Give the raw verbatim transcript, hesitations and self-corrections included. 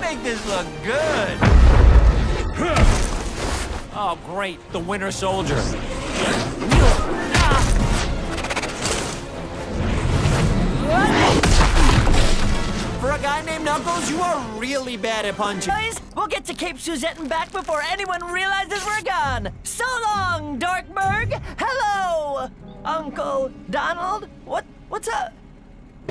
make this look good. Oh, great, the Winter Soldier. For a guy named Knuckles, you are really bad at punching. Guys, we'll get to Cape Suzette and back before anyone realizes we're gone. So long, Dorkberg. Hello, Uncle Donald. What? What's up?